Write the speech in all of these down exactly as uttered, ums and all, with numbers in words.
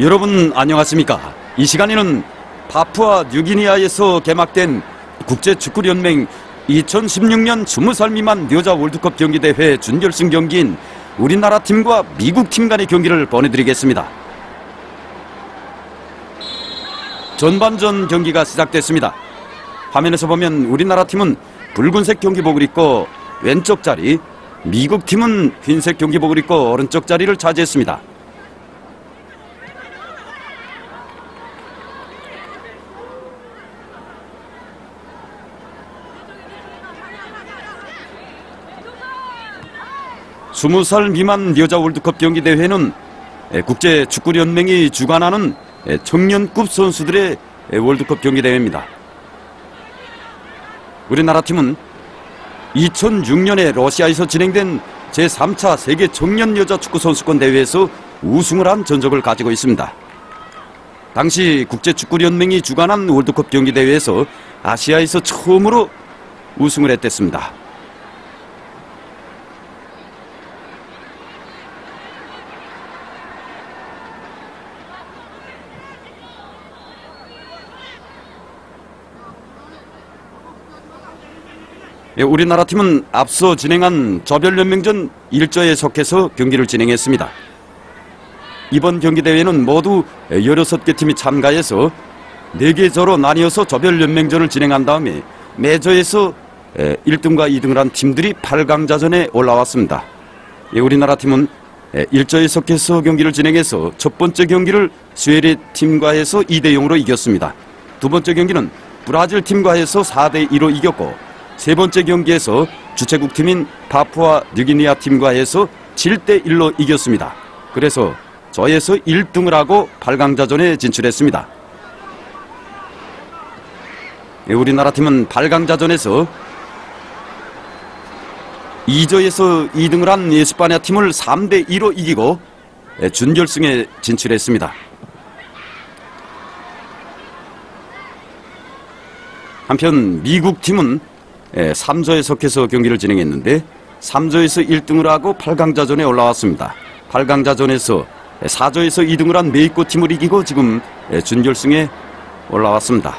여러분 안녕하십니까? 이 시간에는 파푸아 뉴기니아에서 개막된 국제축구연맹 이천십육 년 스무 살 미만 여자 월드컵 경기대회 준결승 경기인 우리나라 팀과 미국 팀 간의 경기를 보내드리겠습니다. 전반전 경기가 시작됐습니다. 화면에서 보면 우리나라 팀은 붉은색 경기복을 입고 왼쪽 자리, 미국 팀은 흰색 경기복을 입고 오른쪽 자리를 차지했습니다. 스무 살 미만 여자 월드컵 경기대회는 국제축구연맹이 주관하는 청년급 선수들의 월드컵 경기대회입니다. 우리나라 팀은 이천육 년에 러시아에서 진행된 제삼 차 세계 청년 여자 축구 선수권 대회에서 우승을 한 전적을 가지고 있습니다. 당시 국제축구연맹이 주관한 월드컵 경기대회에서 아시아에서 처음으로 우승을 했댔습니다. 우리나라 팀은 앞서 진행한 조별연맹전 일 조에 속해서 경기를 진행했습니다. 이번 경기대회는 모두 열여섯 개 팀이 참가해서 네 개 조로 나뉘어서 조별연맹전을 진행한 다음에 매 조에서 일 등과 이 등을 한 팀들이 팔 강자전에 올라왔습니다. 우리나라 팀은 일 조에 속해서 경기를 진행해서 첫 번째 경기를 스웨덴 팀과 해서 이 대 영으로 이겼습니다. 두 번째 경기는 브라질 팀과 해서 사 대 이로 이겼고 세 번째 경기에서 주최국 팀인 파푸아 뉴기니아 팀과 해서 칠 대 일로 이겼습니다. 그래서 조에서 일 등을 하고 팔 강자전에 진출했습니다. 우리나라 팀은 팔 강자전에서 이 조에서 이 등을 한 에스파냐 팀을 삼 대 이로 이기고 준결승에 진출했습니다. 한편 미국 팀은 삼 조에 속해서 경기를 진행했는데 삼 조에서 일 등을 하고 팔 강자전에 올라왔습니다. 팔 강자전에서 사 조에서 이 등을 한 멕시코 팀을 이기고 지금 준결승에 올라왔습니다.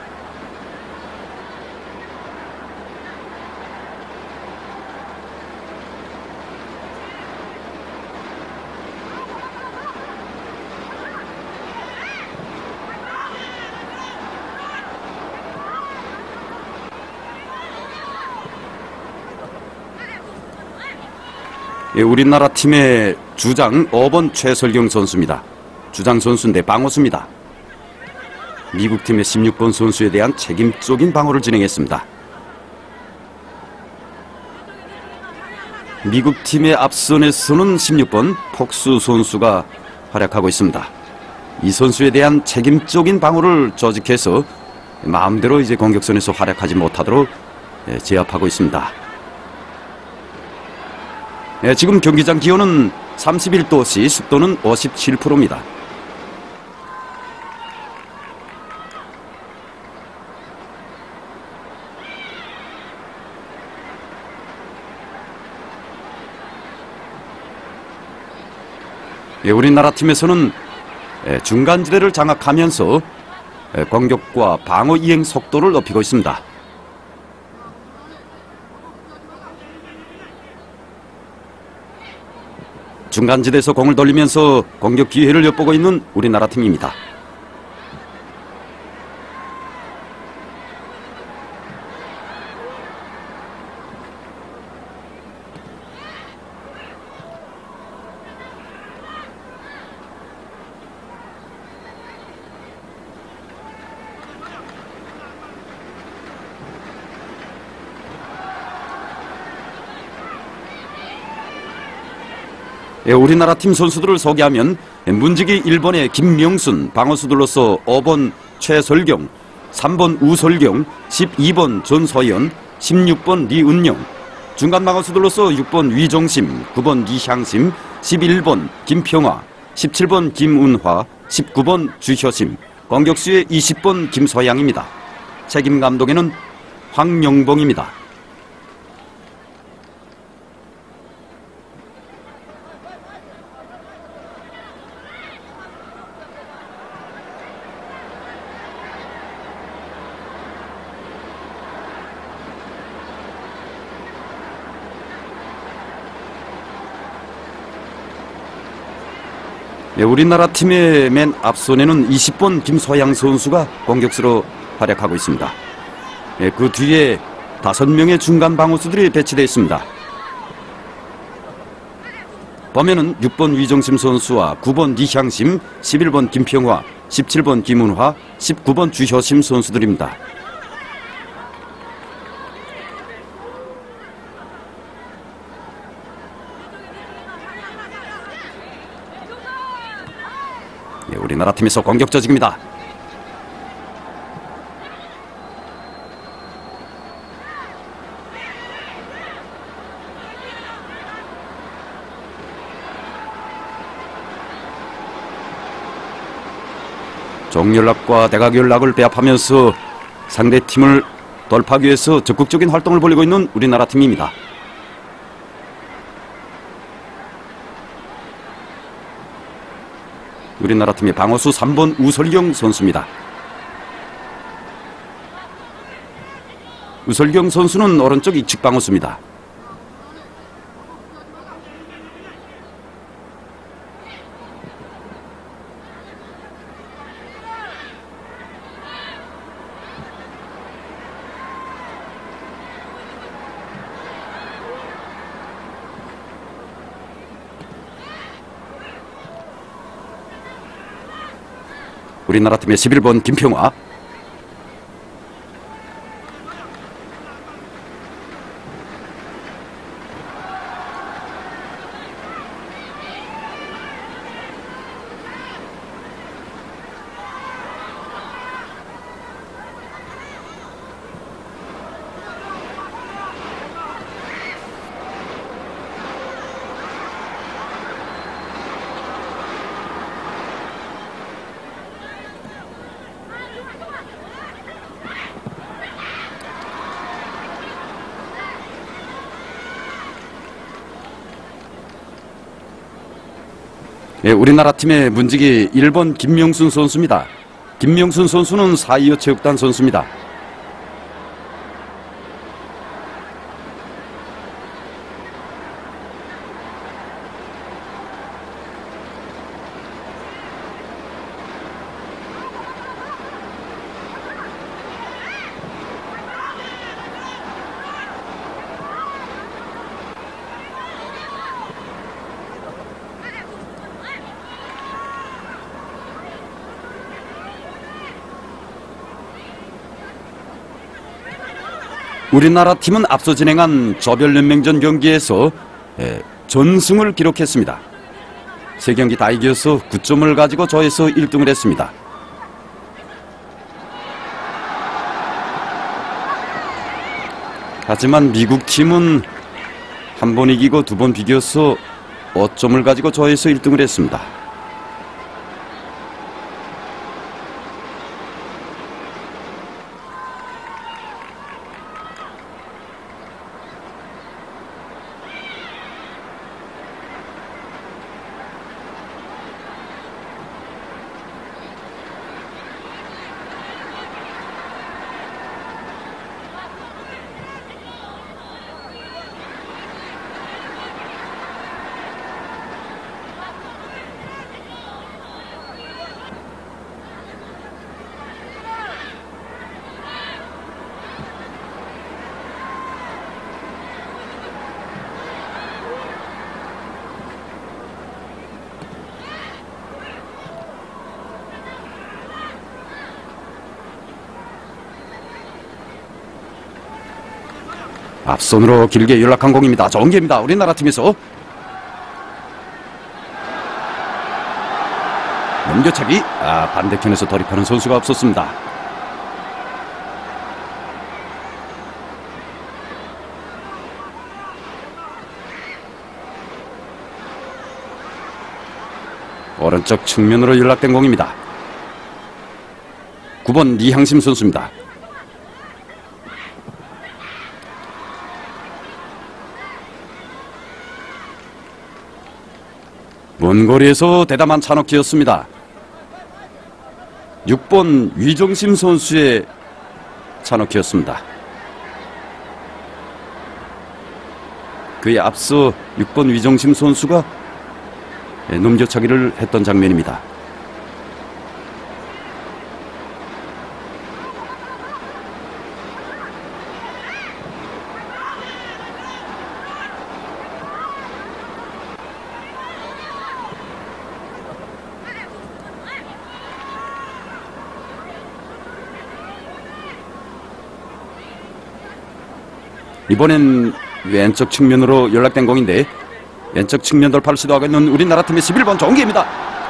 우리나라 팀의 주장 오 번 최설경 선수입니다. 주장 선수인데 방어수입니다. 미국 팀의 십육 번 선수에 대한 책임적인 방어를 진행했습니다. 미국 팀의 앞선에서는 십육 번 폭수 선수가 활약하고 있습니다. 이 선수에 대한 책임적인 방어를 조직해서 마음대로 이제 공격선에서 활약하지 못하도록 제압하고 있습니다. 네, 지금 경기장 기온은 삼십일 도씨, 습도는 오십칠 퍼센트입니다. 네, 우리나라 팀에서는 중간지대를 장악하면서 공격과 방어 이행 속도를 높이고 있습니다. 중간지대에서 공을 돌리면서 공격 기회를 엿보고 있는 우리나라 팀입니다. 우리나라 팀 선수들을 소개하면 문지기 일 번의 김명순, 방어수들로서 오 번 최설경, 삼 번 우설경, 십이 번 전소연, 십육 번 리은영, 중간 방어수들로서 육 번 위정심, 구 번 이향심, 십일 번 김평화, 십칠 번 김운화, 십구 번 주효심, 공격수의 이십 번 김소양입니다. 책임 감독에는 황영봉입니다. 네, 우리나라 팀의 맨 앞선에는 이십 번 김소양 선수가 공격수로 활약하고 있습니다. 네, 그 뒤에 다섯 명의 중간 방어수들이 배치되어 있습니다. 보면은 육 번 위정심 선수와 구 번 이향심, 십일 번 김평화, 십칠 번 김은화, 십구 번 주효심 선수들입니다. 네, 우리나라 팀에서 공격 조직입니다. 종연락과 대각연락을 배합하면서 상대팀을 돌파하기 위해서 적극적인 활동을 벌이고 있는 우리나라 팀입니다. 우리나라 팀의 방어수 삼 번 우설경 선수입니다. 우설경 선수는 오른쪽 이측 방어수입니다. 우리나라 팀의 십일 번 김평화, 예, 우리나라 팀의 문지기 일 번 김명순 선수입니다. 김명순 선수는 사 이오 체육단 선수입니다. 우리나라 팀은 앞서 진행한 조별연맹전 경기에서 전승을 기록했습니다. 세 경기 다 이겨서 구 점을 가지고 조에서 일 등을 했습니다. 하지만 미국 팀은 한 번 이기고 두 번 비겨서 오 점을 가지고 조에서 일 등을 했습니다. 앞선으로 길게 연락한 공입니다. 좋은 기회입니다. 우리나라 팀에서 넘겨차기. 아, 반대편에서 돌입하는 선수가 없었습니다. 오른쪽 측면으로 연락된 공입니다. 구 번 이향심 선수입니다. 먼 거리에서 대담한 찬호키였습니다. 육 번 위정심 선수의 찬호키였습니다. 그에 앞서 육 번 위정심 선수가 넘겨차기를 했던 장면입니다. 이번엔 왼쪽 측면으로 연락된 공인데 왼쪽 측면 돌파를 시도하고 있는 우리나라 팀의 십일 번 정기입니다.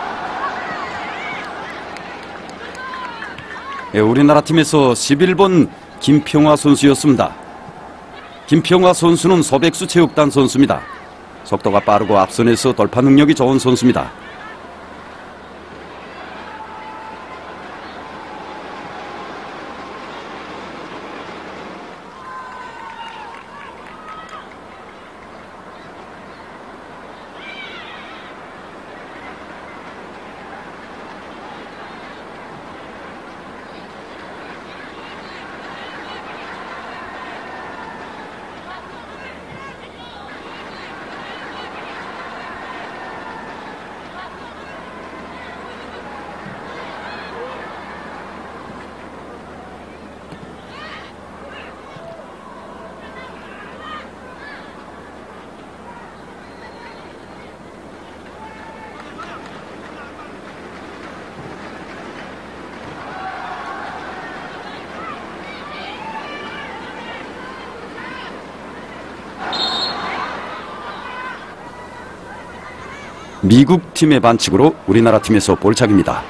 예, 우리나라 팀에서 십일 번 김평화 선수였습니다. 김평화 선수는 소백수 체육단 선수입니다. 속도가 빠르고 앞선에서 돌파 능력이 좋은 선수입니다. 미국 팀의 반칙으로 우리나라 팀에서 볼착입니다.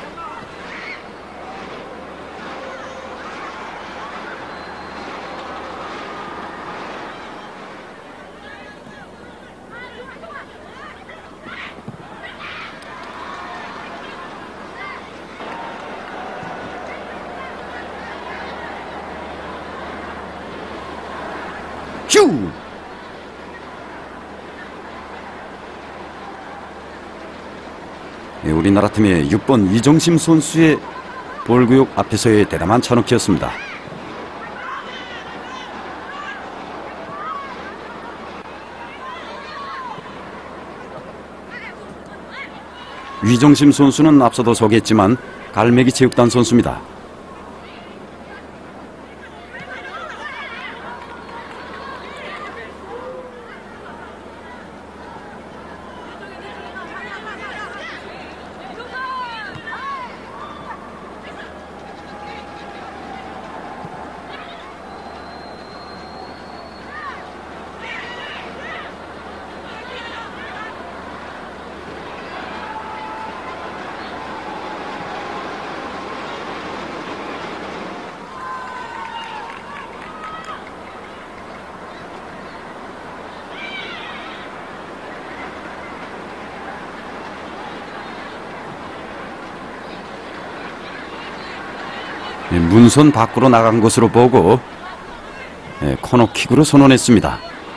휴! 네, 우리나라 팀의 육 번 이정심 선수의 볼구역 앞에서의 대담한 찬호키였습니다. 위정심 선수는 앞서도 소개했지만 갈매기 체육단 선수입니다. 문선 밖으로 나간 것으로 보고 코너킥으로 선언했습니다.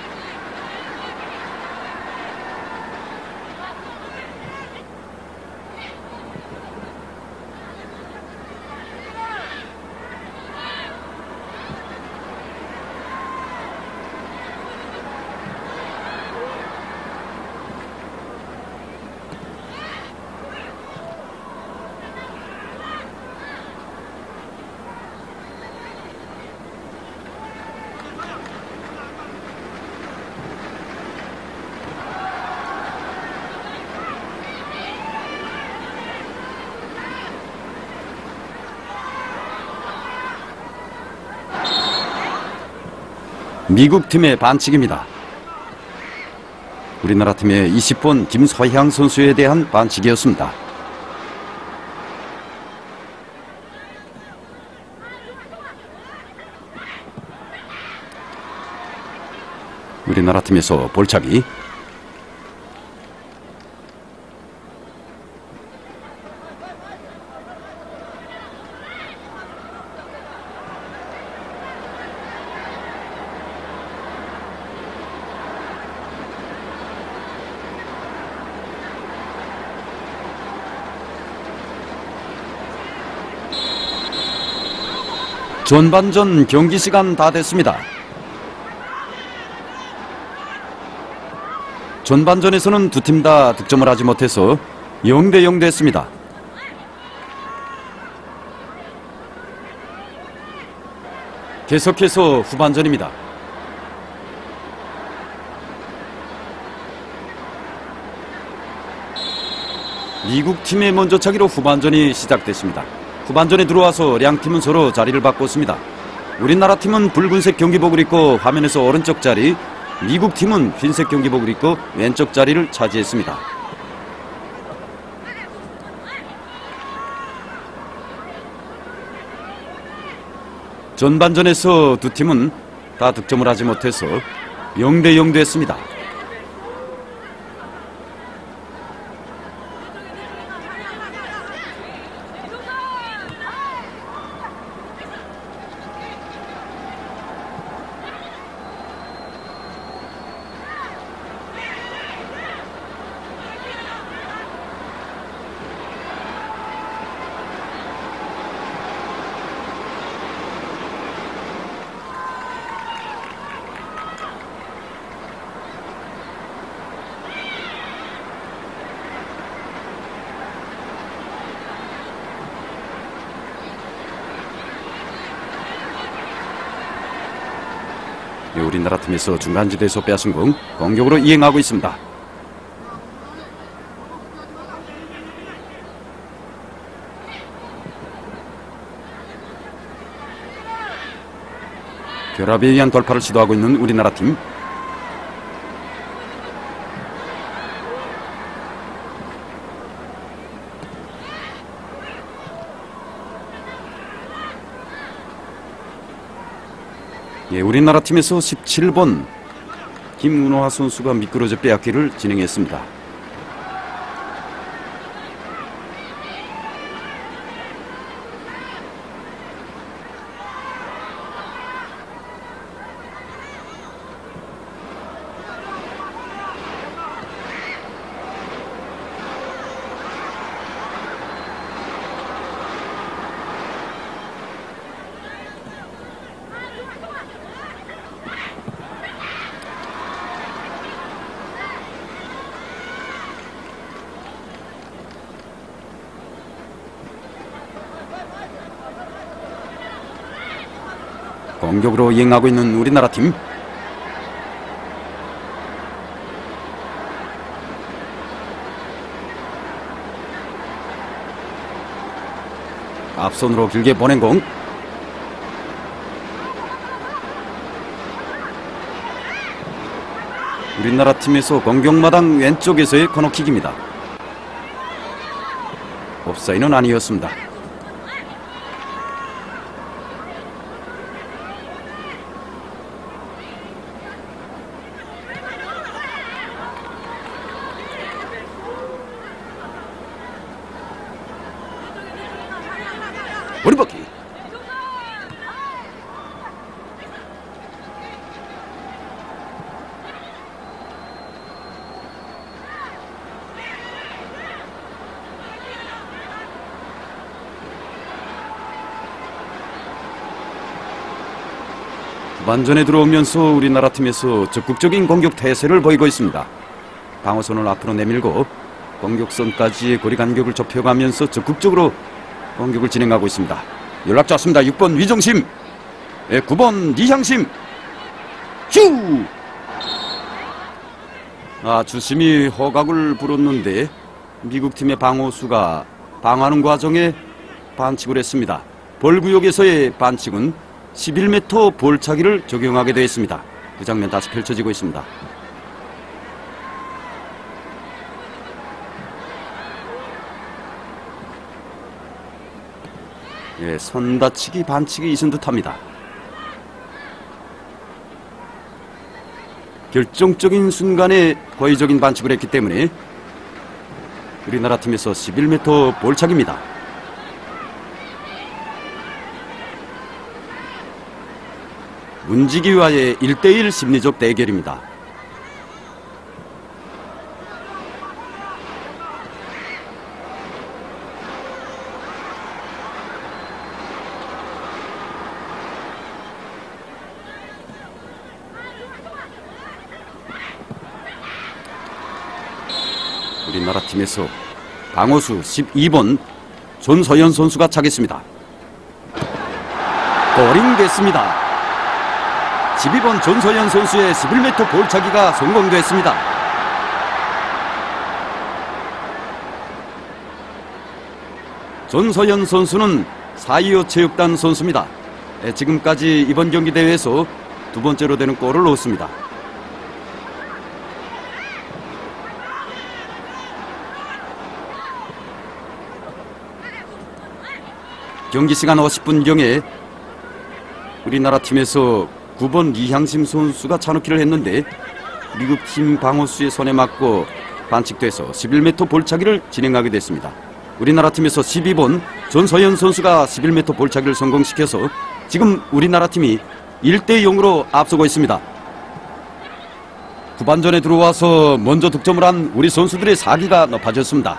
미국 팀의 반칙입니다. 우리나라 팀의 이십 번 김소향 선수에 대한 반칙이었습니다. 우리나라 팀에서 볼차기. 전반전 경기 시간 다 됐습니다. 전반전에서는 두 팀 다 득점을 하지 못해서 영 대 영 됐습니다. 계속해서 후반전입니다. 미국 팀의 먼저 차기로 후반전이 시작됐습니다. 후반전에 들어와서 양 팀은 서로 자리를 바꿨습니다. 우리나라 팀은 붉은색 경기복을 입고 화면에서 오른쪽 자리, 미국 팀은 흰색 경기복을 입고 왼쪽 자리를 차지했습니다. 전반전에서 두 팀은 다 득점을 하지 못해서 영 대 영 됐습니다. 우리나라 팀에서 중간지대에서 빼앗은 공 공격으로 이행하고 있습니다. 결합에 의한 돌파를 시도하고 있는 우리나라 팀. 예, 우리나라 팀에서 십칠 번 김은화 선수가 미끄러져 빼앗기를 진행했습니다. 공격으로 이행하고 있는 우리나라 팀. 앞선으로 길게 보낸 공. 우리나라 팀에서 공격마당 왼쪽에서의 코너킥입니다. 옵사이드는 아니었습니다. 오른바퀴. 후반전에 들어오면서 우리나라 팀에서 적극적인 공격 태세를 보이고 있습니다. 방어선을 앞으로 내밀고 공격선까지의 거리 간격을 좁혀가면서 적극적으로 공격을 진행하고 있습니다. 연락 좋습니다. 육 번 위정심, 구 번 이향심. 휴! 아, 주심이 허각을 불었는데 미국 팀의 방어수가 방어하는 과정에 반칙을 했습니다. 볼구역에서의 반칙은 십일 미터 볼차기를 적용하게 되어 있습니다. 그 장면 다시 펼쳐지고 있습니다. 예, 선다치기 반칙이 있은 듯합니다. 결정적인 순간에 고의적인 반칙을 했기 때문에 우리나라 팀에서 십일 미터 볼차기입니다. 문지기와의 일 대 일 심리적 대결입니다. 우리나라 팀에서 방어수 십이 번 존서현 선수가 차겠습니다. 골인 됐습니다. 십이 번 존서현 선수의 십일 미터 볼차기가 성공됐습니다. 존서현 선수는 사이오 체육단 선수입니다. 지금까지 이번 경기 대회에서 두 번째로 되는 골을 넣었습니다. 경기 시간 오십 분경에 우리나라 팀에서 구 번 이향심 선수가 차놓기를 했는데 미국팀 방어수의 손에 맞고 반칙돼서 십일 미터 볼차기를 진행하게 됐습니다. 우리나라 팀에서 십이 번 존서현 선수가 십일 미터 볼차기를 성공시켜서 지금 우리나라 팀이 일 대 영으로 앞서고 있습니다. 후반전에 들어와서 먼저 득점을 한 우리 선수들의 사기가 높아졌습니다.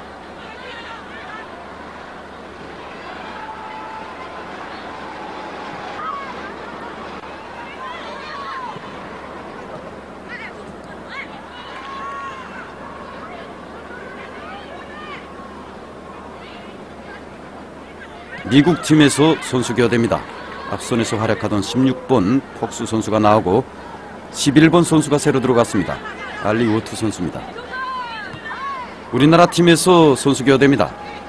미국 팀에서 선수 교대입니다. 앞선에서 활약하던 십육 번 폭수 선수가 나오고 십일 번 선수가 새로 들어갔습니다. 알리 오투 선수입니다. 우리나라 팀에서 선수 교대입니다.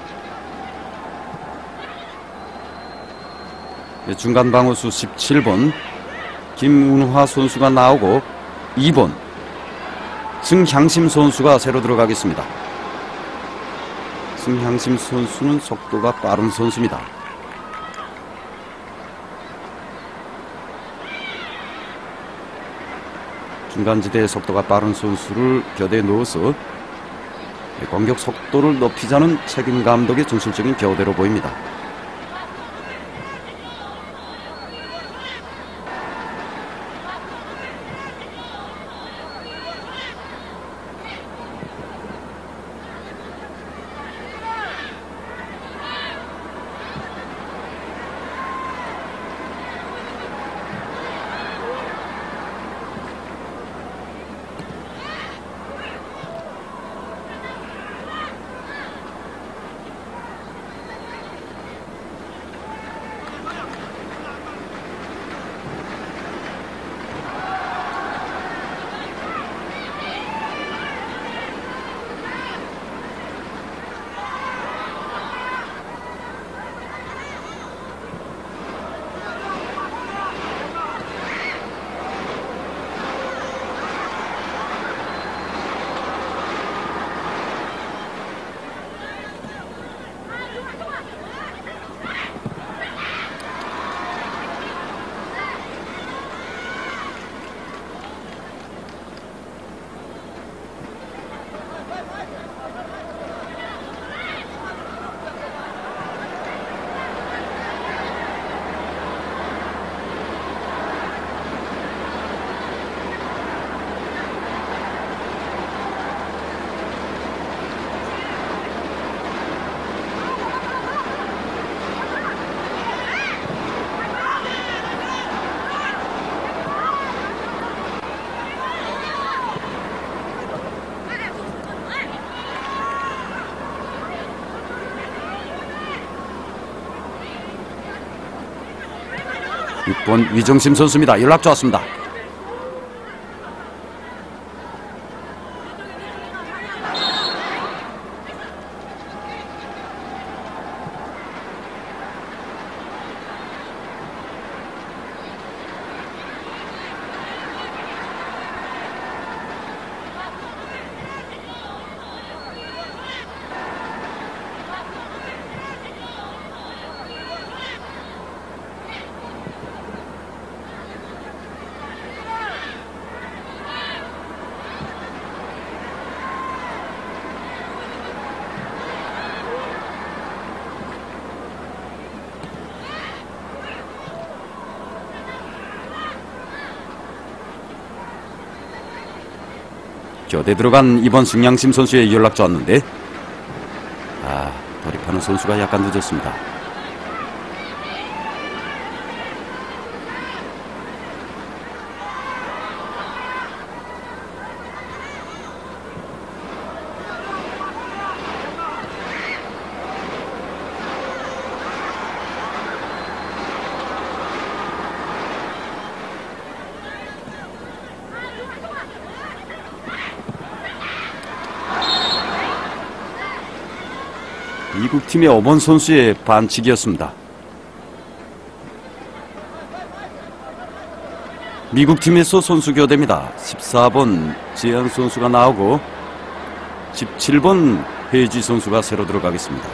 중간 방어수 십칠 번 김운화 선수가 나오고 이 번 승향심 선수가 새로 들어가겠습니다. 승향심 선수는 속도가 빠른 선수입니다. 중간지대의 속도가 빠른 선수를 교대에 넣어서 공격 속도를 높이자는 책임 감독의 전술적인 교대로 보입니다. 육 번 위정심 선수입니다. 연락 좋았습니다. 교대 들어간 이번 승양심 선수의 연락 좋았는데 아, 돌입하는 선수가 약간 늦었습니다. 미국 팀의 오번 선수의 반칙이었습니다. 미국 팀에서 선수 교대입니다. 십사 번 지한 선수가 나오고 십칠 번 해지 선수가 새로 들어가겠습니다.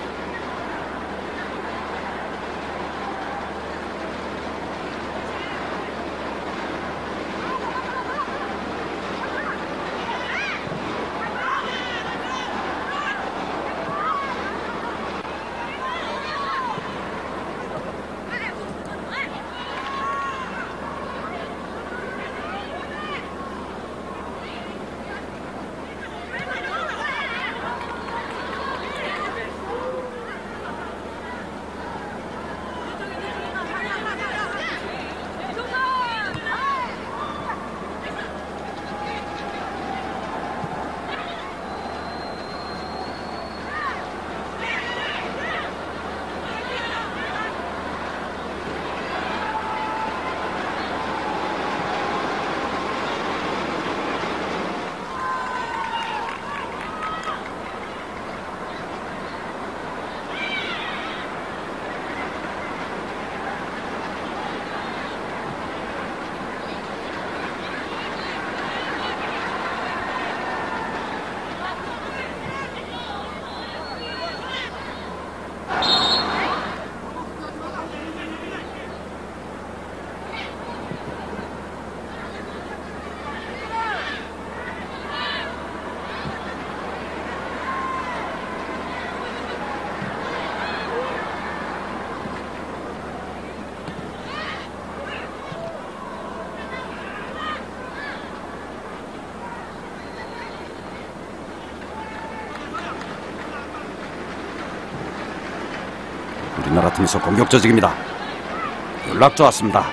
우리나라 팀에서 공격 조직입니다. 연락 좋았습니다.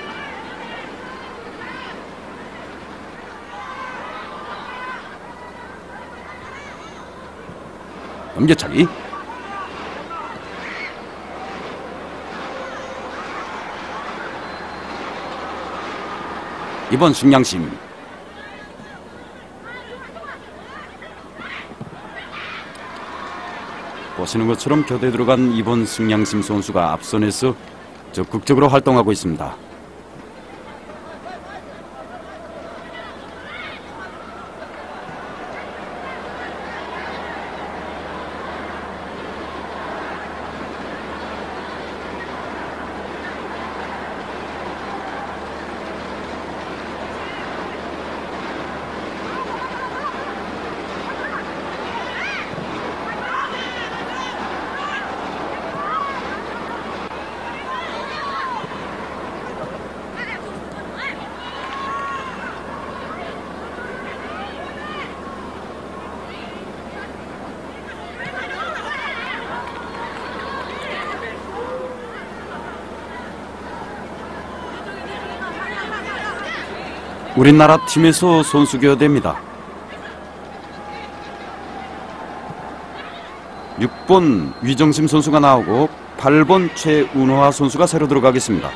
넘겨차기. 이번 승량심. 보시는 것처럼 교대에 들어간 이번 승량심 선수가 앞선에서 적극적으로 활동하고 있습니다. 우리나라 팀에서 선수 교대입니다. 육 번 위정심 선수가 나오고 팔 번 최운화 선수가 새로 들어가겠습니다.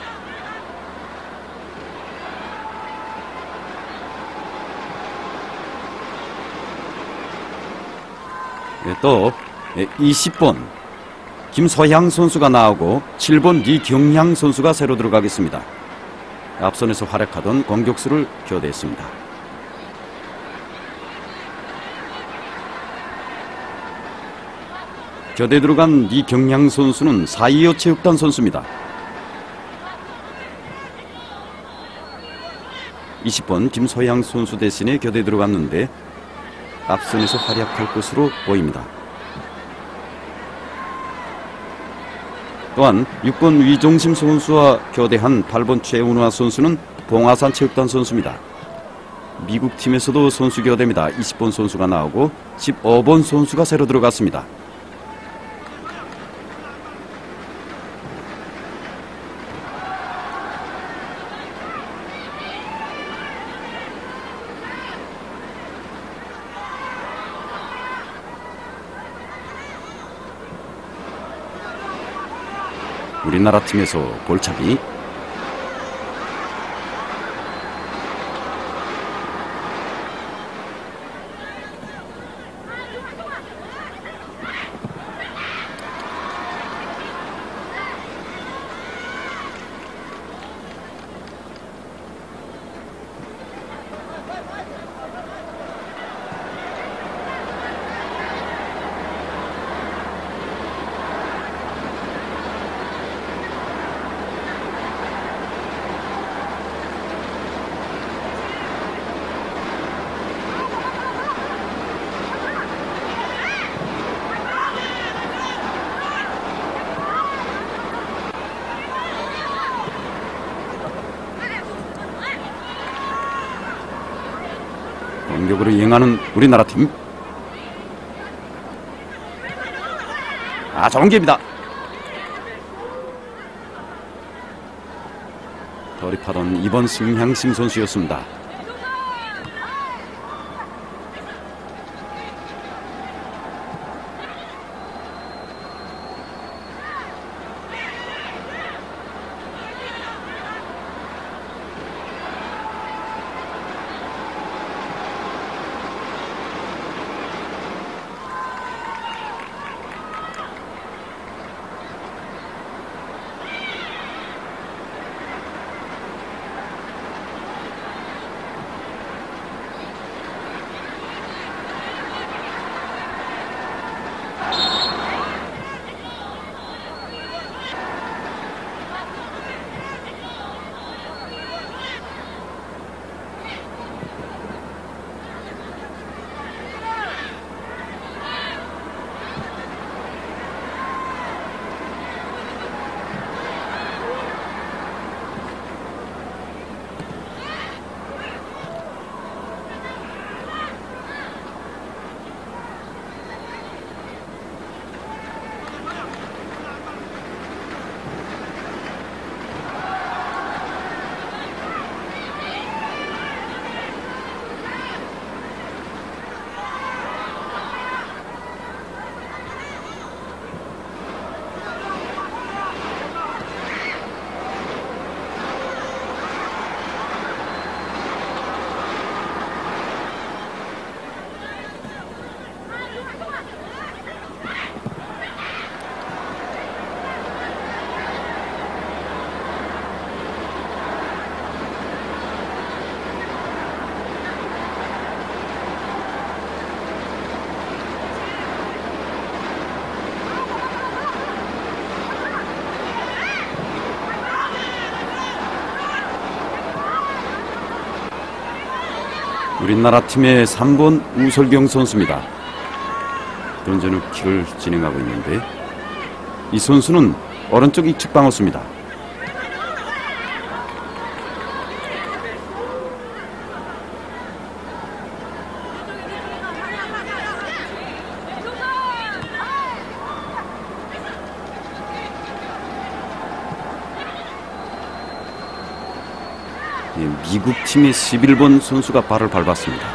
네, 또 이십 번 김소향 선수가 나오고 칠 번 리경향 선수가 새로 들어가겠습니다. 앞선에서 활약하던 공격수를 교대했습니다. 교대에 들어간 리경향 선수는 사 이오 체육단 선수입니다. 이십 번 김소향 선수 대신에 교대에 들어갔는데 앞선에서 활약할 것으로 보입니다. 또한 육 번 위종심 선수와 교대한 팔 번 최운화 선수는 봉화산 체육단 선수입니다. 미국 팀에서도 선수 교대입니다. 이십 번 선수가 나오고 십오 번 선수가 새로 들어갔습니다. 우리나라 팀에서 볼차기. 공격으로 이행하는 우리나라 팀. 아, 좋은 기회입니다. 돌입하던 이번 승향심 선수였습니다. 우리나라 팀의 삼 번 우설경 선수입니다. 던전 후 킥을 진행하고 있는데 이 선수는 오른쪽 이측 방어수입니다. 미국 팀의 십일 번 선수가 발을 밟았습니다.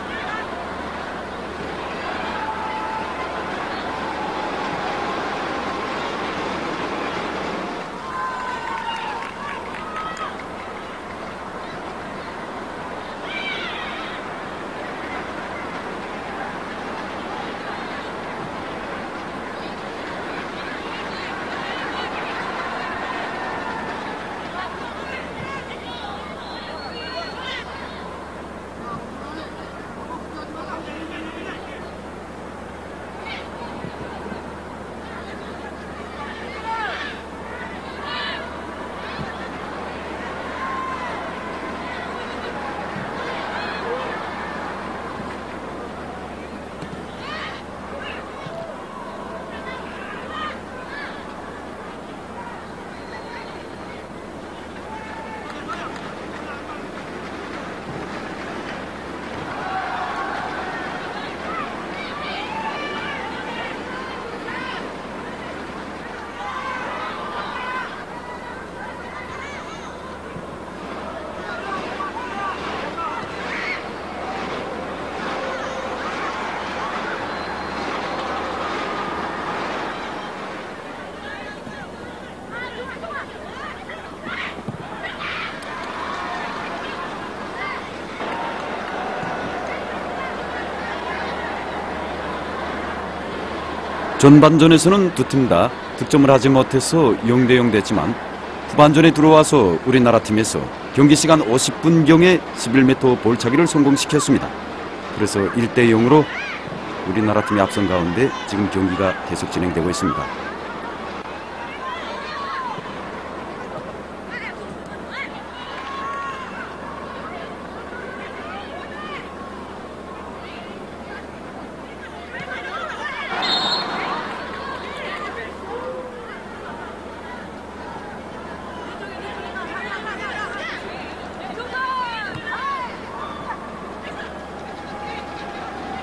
전반전에서는 두 팀 다 득점을 하지 못해서 영 대 영 됐지만 후반전에 들어와서 우리나라 팀에서 경기 시간 오십 분경에 십일 미터 볼차기를 성공시켰습니다. 그래서 일 대 영으로 우리나라 팀이 앞선 가운데 지금 경기가 계속 진행되고 있습니다.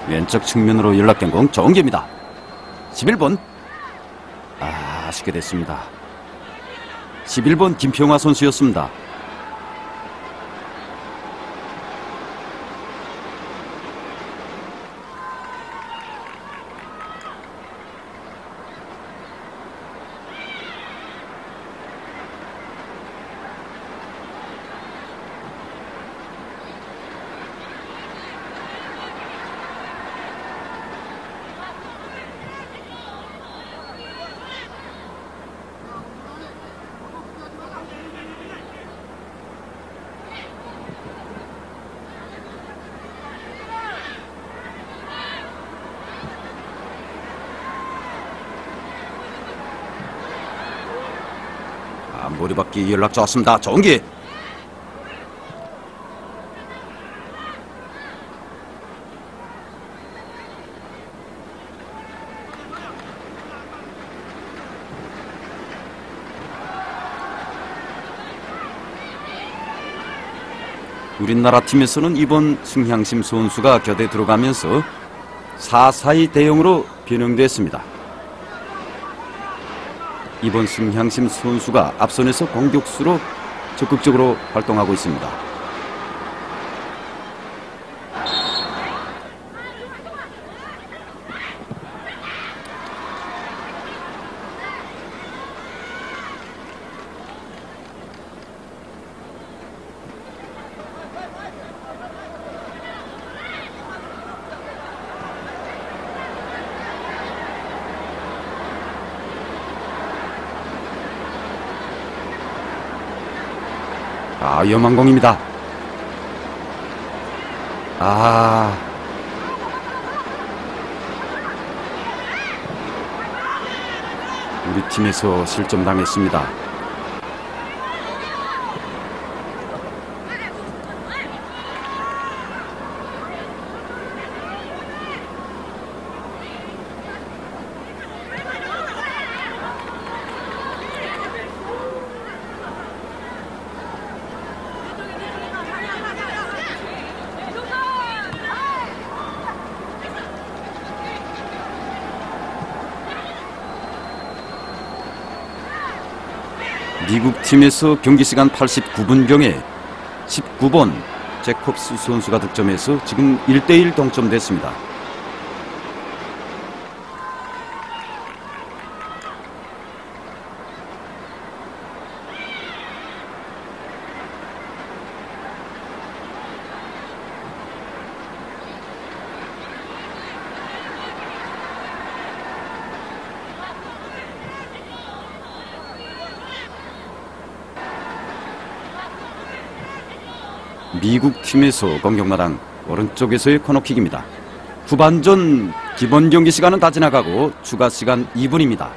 왼쪽 측면으로 연락된 공 정기입니다. 십일 번. 아, 아쉽게 됐습니다. 십일 번 김평화 선수였습니다. 아, 머리박기 연락 좋았습니다. 정기. 우리나라 팀에서는 이번 승향심 선수가 곁에 들어가면서 사 사이 대영으로 변형됐습니다. 이번 승향심 선수가 앞선에서 공격수로 적극적으로 활동하고 있습니다. 아, 위험한 공입니다. 아, 우리 팀에서 실점당했습니다. 미국 팀에서 경기 시간 팔십구 분경에 십구 번 제콥스 선수가 득점해서 지금 일 대 일 동점됐습니다. 미국 팀에서 공격마당 오른쪽에서의 코너킥입니다. 후반전 기본 경기 시간은 다 지나가고 추가 시간 이 분입니다.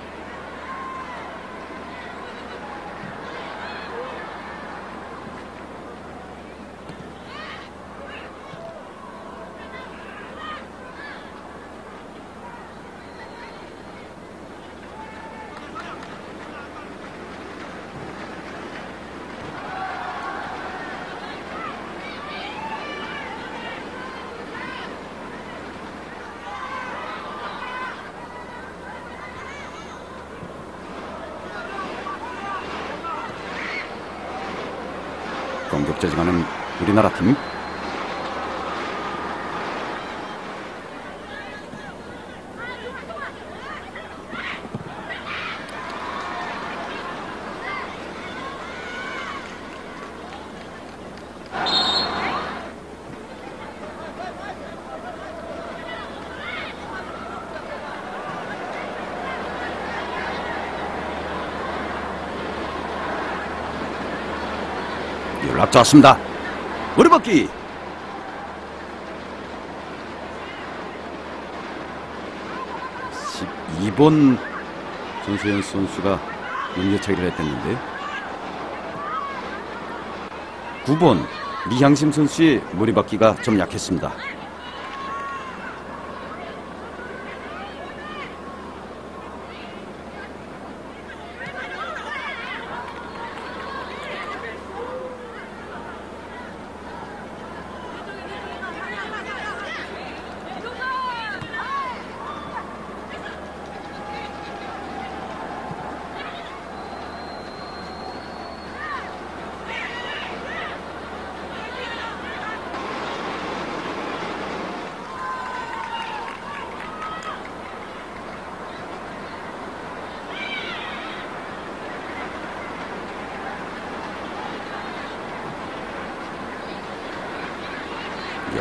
공격 저지가는 우리나라 팀. 연락 좋았습니다. 머리박기. 십이 번 전소연 선수가 연결차기를 했댔는데 구 번 미향심 선수의 머리박기가 좀 약했습니다.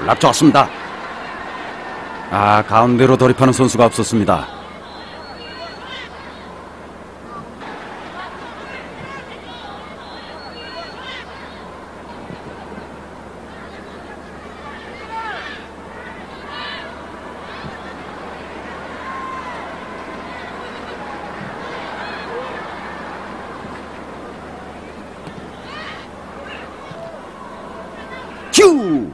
락 좋았습니다. 아, 가운데로 돌입하는 선수가 없었습니다. 큐!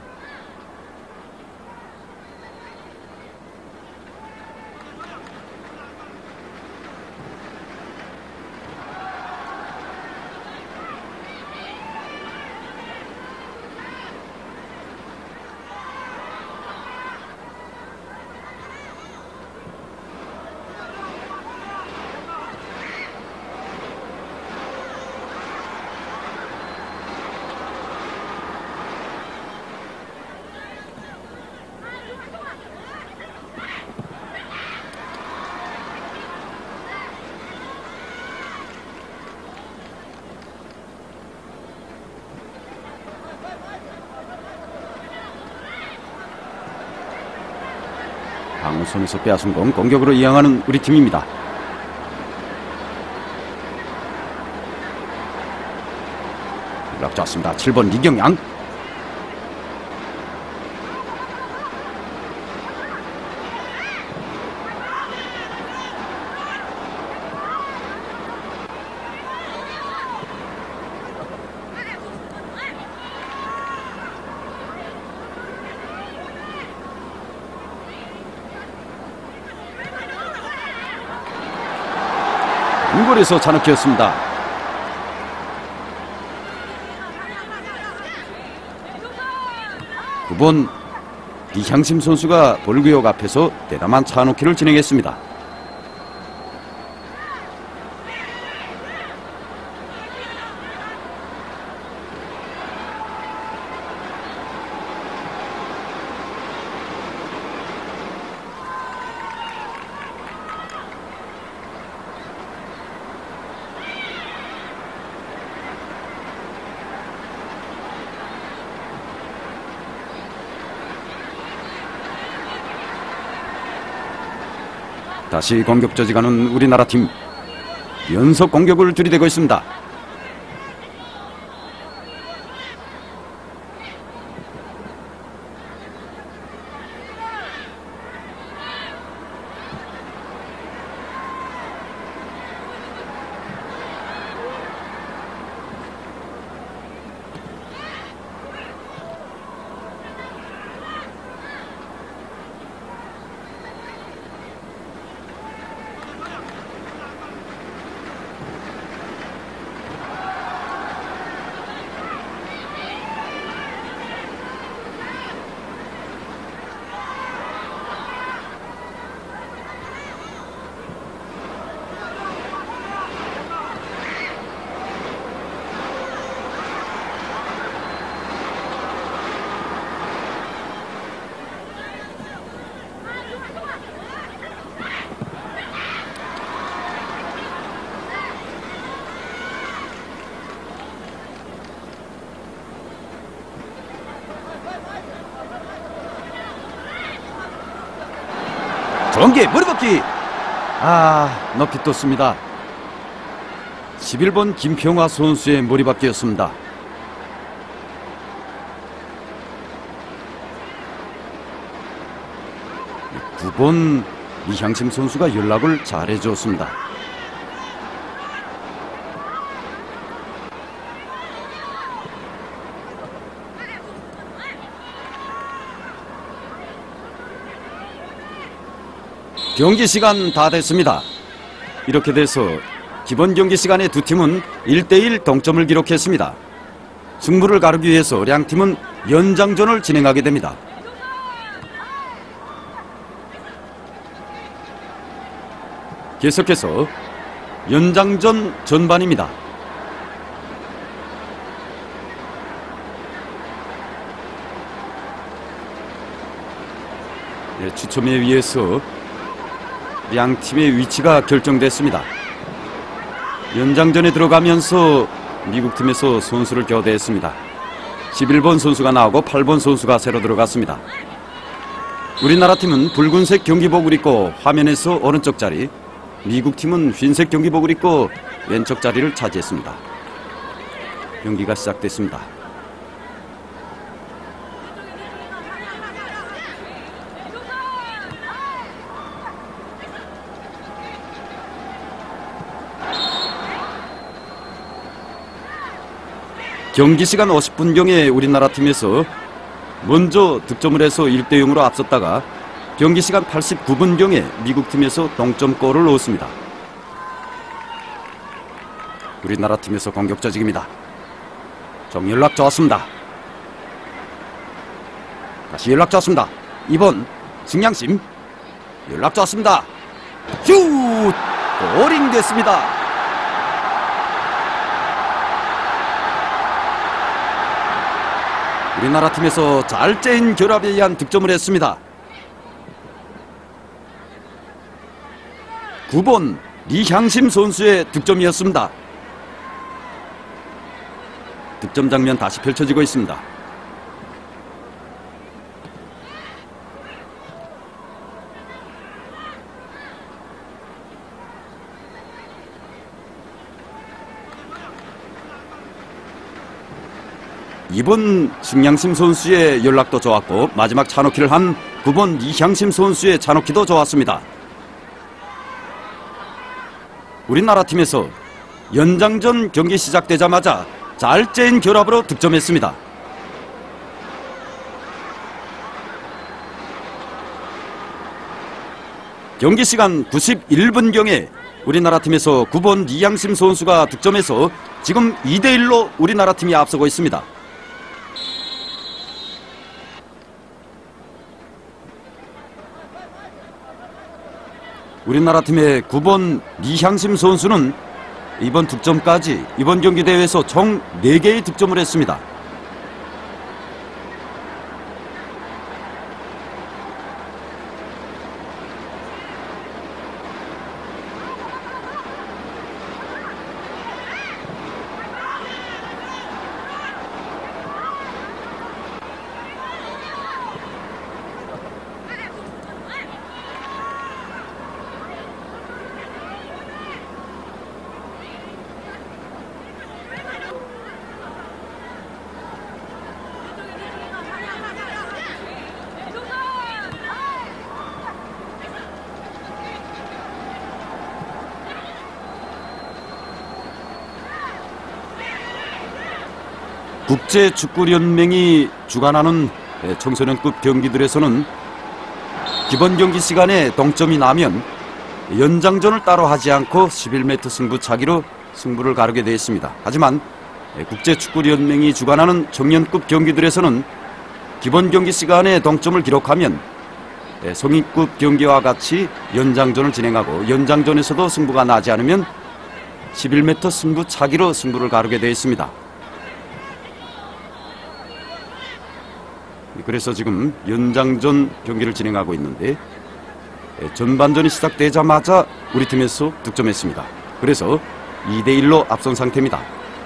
방송에서 빼앗은 공 공격으로 이양하는 우리 팀입니다. 락 좋습니다. 칠 번 이경양. 중거리에서 잔혹기였습니다. 구 번 이향심 선수가 볼구역 앞에서 대담한 차놓기를 진행했습니다. 다시 공격 저지가는 우리나라 팀. 연속 공격을 들이대고 있습니다. 전개 머리박기. 아, 높이 떴습니다. 십일 번 김평화 선수의 머리박기였습니다. 구 번 이향심 선수가 연락을 잘해줬습니다. 경기 시간 다 됐습니다. 이렇게 돼서 기본 경기 시간에 두 팀은 일 대 일 동점을 기록했습니다. 승부를 가르기 위해서 양 팀은 연장전을 진행하게 됩니다. 계속해서 연장전 전반입니다. 네, 추첨에 의해서 양 팀의 위치가 결정됐습니다. 연장전에 들어가면서 미국 팀에서 선수를 교대했습니다. 십일 번 선수가 나오고 팔 번 선수가 새로 들어갔습니다. 우리나라 팀은 붉은색 경기복을 입고 화면에서 오른쪽 자리, 미국 팀은 흰색 경기복을 입고 왼쪽 자리를 차지했습니다. 경기가 시작됐습니다. 경기 시간 오십 분경에 우리나라 팀에서 먼저 득점을 해서 일 대 영으로 앞섰다가 경기 시간 팔십구 분경에 미국 팀에서 동점골을 넣었습니다. 우리나라 팀에서 공격 조직입니다. 정연락 좋았습니다. 다시 연락 좋았습니다. 이 번 승량심 연락 좋았습니다. 슛! 골인 됐습니다. 우리나라 팀에서 잘 짜인 결합에 의한 득점을 했습니다. 구 번 리향심 선수의 득점이었습니다. 득점 장면 다시 펼쳐지고 있습니다. 이 번 승량심 선수의 연락도 좋았고 마지막 차놓기를 한 구 번 이향심 선수의 차놓기도 좋았습니다. 우리나라 팀에서 연장전 경기 시작되자마자 잘 짜인 결합으로 득점했습니다. 경기 시간 구십일 분경에 우리나라 팀에서 구 번 이향심 선수가 득점해서 지금 이 대 일로 우리나라 팀이 앞서고 있습니다. 우리나라 팀의 구 번 리향심 선수는 이번 득점까지 이번 경기 대회에서 총 네 개의 득점을 했습니다. 국제축구연맹이 주관하는 청소년급 경기들에서는 기본 경기 시간에 동점이 나면 연장전을 따로 하지 않고 십일 미터 승부차기로 승부를 가르게 되어 있습니다. 하지만 국제축구연맹이 주관하는 청년급 경기들에서는 기본 경기 시간에 동점을 기록하면 성인급 경기와 같이 연장전을 진행하고 연장전에서도 승부가 나지 않으면 십일 미터 승부차기로 승부를 가르게 되어 있습니다. 그래서 지금 연장전 경기를 진행하고 있는데 전반전이 시작되자마자 우리 팀에서 득점했습니다. 그래서 이 대 일로 앞선 상태입니다.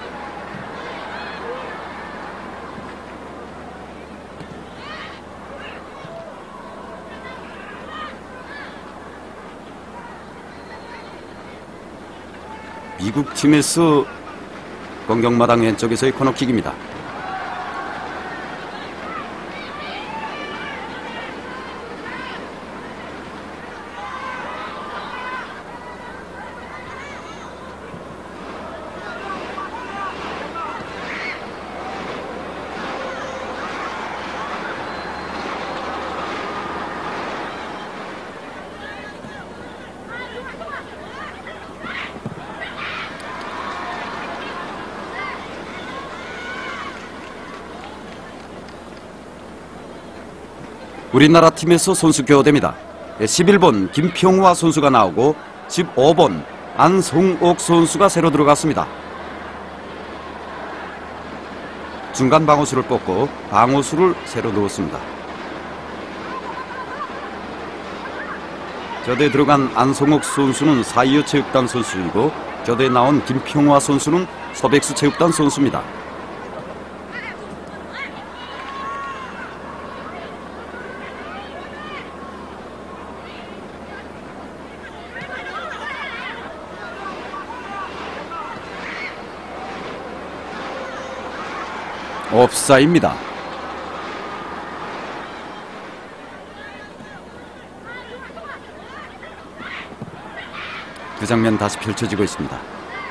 미국 팀에서 공격마당 왼쪽에서의 코너킥입니다. 우리나라 팀에서 선수 교대입니다. 십일 번 김평화 선수가 나오고 십오 번 안성옥 선수가 새로 들어갔습니다. 중간 방어수를 뽑고 방어수를 새로 넣었습니다. 교대에 들어간 안성옥 선수는 사이어 체육단 선수이고 교대에 나온 김평화 선수는 서백수 체육단 선수입니다. 옵사입니다. 그 장면 다시 펼쳐지고 있습니다.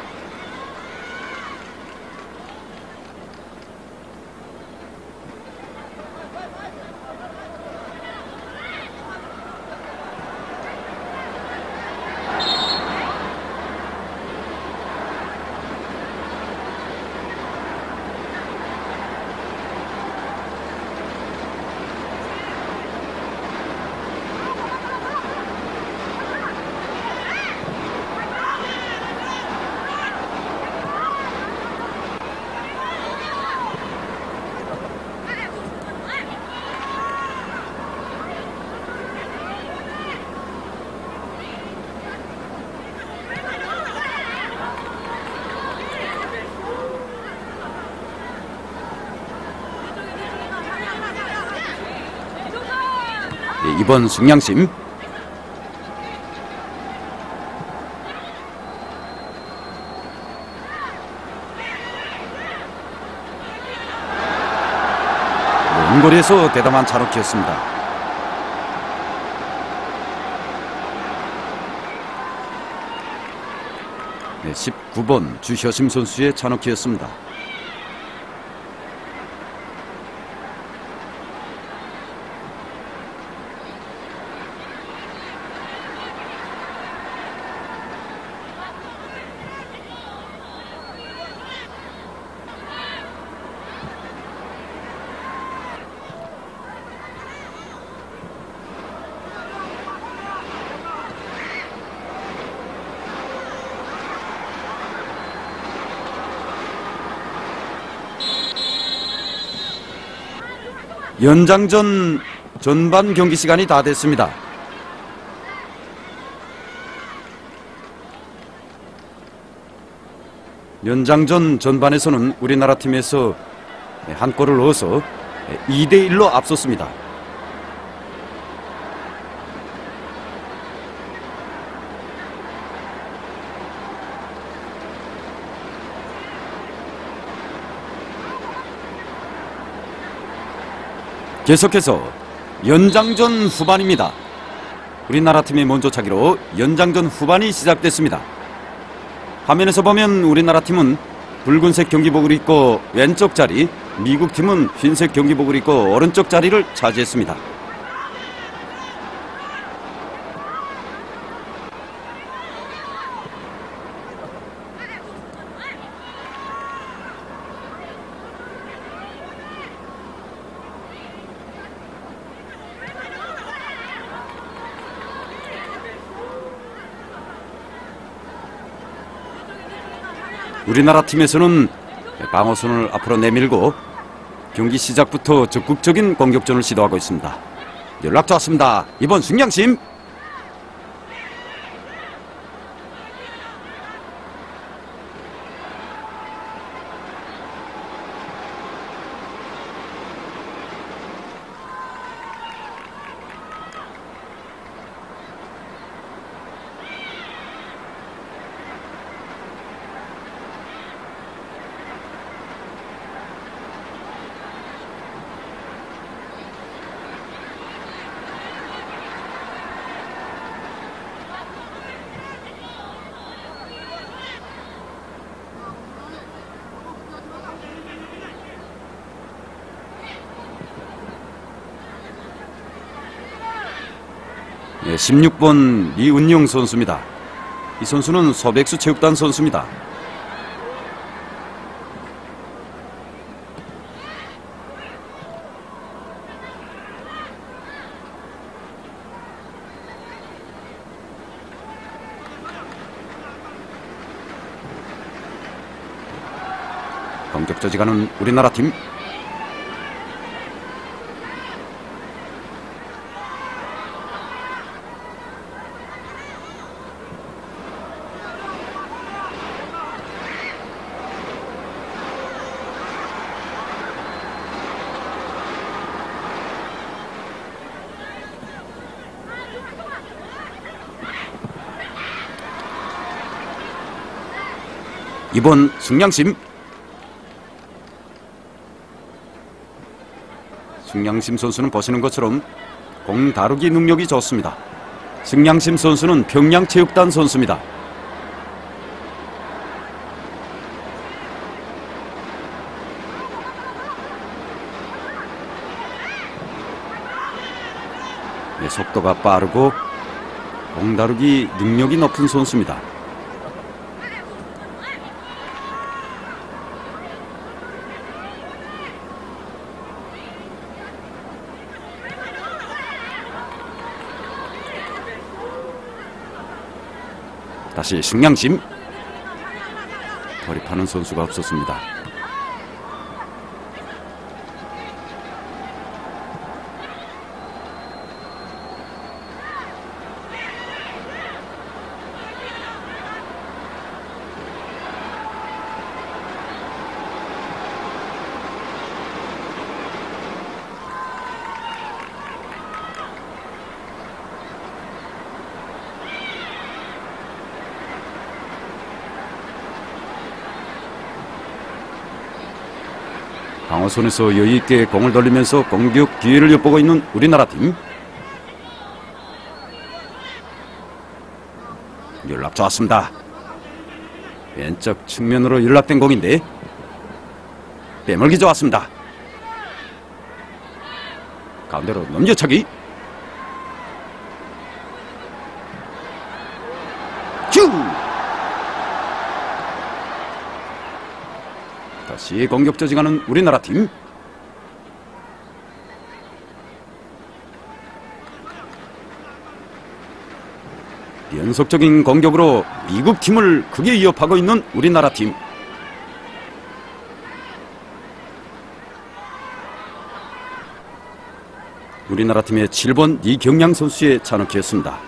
네, 이번 승량심 원거리에서 대담한 차로키였습니다. 네, 십구 번 주셔심 선수의 차노키였습니다. 연장전 전반 경기 시간이 다 됐습니다. 연장전 전반에서는 우리나라 팀에서 한 골을 넣어서 이 대 일로 앞섰습니다. 계속해서 연장전 후반입니다. 우리나라 팀의 먼저 차기로 연장전 후반이 시작됐습니다. 화면에서 보면 우리나라 팀은 붉은색 경기복을 입고 왼쪽 자리, 미국 팀은 흰색 경기복을 입고 오른쪽 자리를 차지했습니다. 우리나라 팀에서는 방어선을 앞으로 내밀고 경기 시작부터 적극적인 공격전을 시도하고 있습니다. 연락 좋았습니다. 이번 승량심 네, 십육 번 이은영 선수입니다. 이 선수는 소백수 체육단 선수입니다. 공격 저지가는 우리나라 팀. 이번 승량심 승량심 선수는 보시는 것처럼 공 다루기 능력이 좋습니다. 승량심 선수는 평양체육단 선수입니다. 네, 속도가 빠르고 공 다루기 능력이 높은 선수입니다. 다시 승량심. 돌입하는 선수가 없었습니다. 방어선에서 여유있게 공을 돌리면서 공격 기회를 엿보고 있는 우리나라 팀. 연락 좋았습니다. 왼쪽 측면으로 연락된 공인데 빼멀기 좋았습니다. 가운데로 넘겨차기. 큐! 다시 공격 저지가는 우리나라 팀. 연속적인 공격으로 미국 팀을 크게 위협하고 있는 우리나라 팀. 우리나라 팀의 칠 번 이경량 선수의 찬호키였습니다.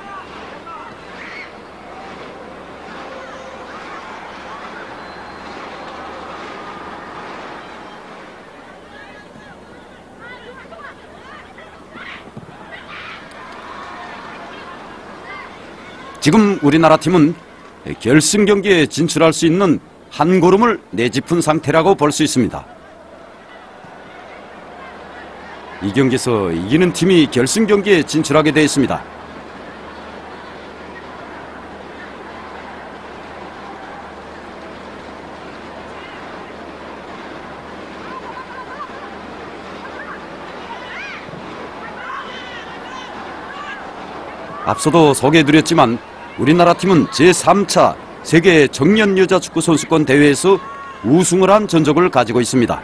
지금 우리나라 팀은 결승 경기에 진출할 수 있는 한 걸음을 내짚은 상태라고 볼 수 있습니다. 이 경기에서 이기는 팀이 결승 경기에 진출하게 되어 있습니다. 앞서도 소개해드렸지만 우리나라 팀은 제삼 차 세계 청년 여자 축구 선수권 대회에서 우승을 한 전적을 가지고 있습니다.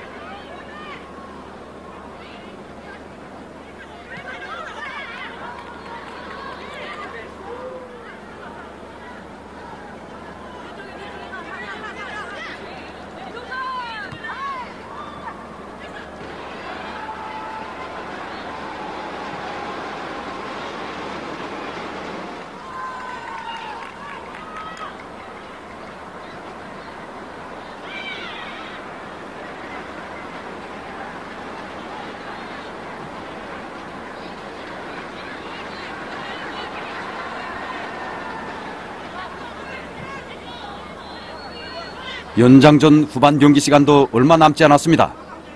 연장전 후반 경기 시간도 얼마 남지 않았습니다.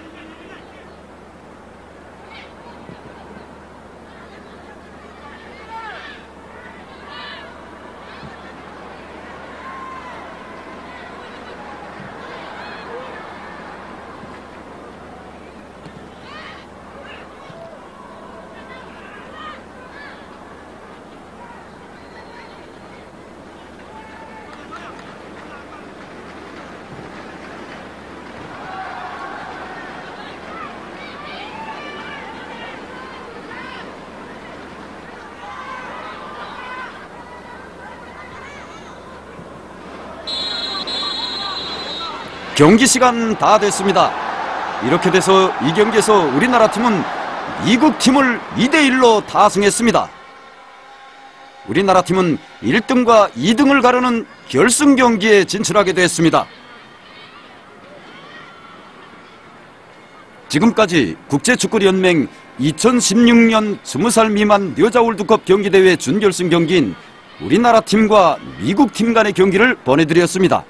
경기 시간 다 됐습니다. 이렇게 돼서 이 경기에서 우리나라 팀은 미국 팀을 이 대 일로 다승했습니다. 우리나라 팀은 일 등과 이 등을 가르는 결승 경기에 진출하게 됐습니다. 지금까지 국제축구연맹 이천십육 년 스무 살 미만 여자 월드컵 경기대회 준결승 경기인 우리나라 팀과 미국 팀 간의 경기를 보내드렸습니다.